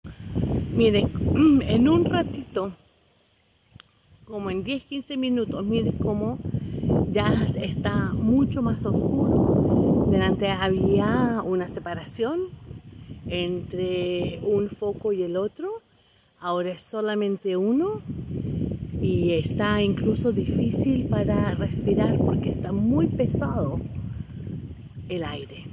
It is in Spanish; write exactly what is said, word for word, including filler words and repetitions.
Miren, en un ratito, como en diez quince minutos, miren cómo ya está mucho más oscuro. Delante había una separación entre un foco y el otro. Ahora es solamente uno y está incluso difícil para respirar porque está muy pesado el aire.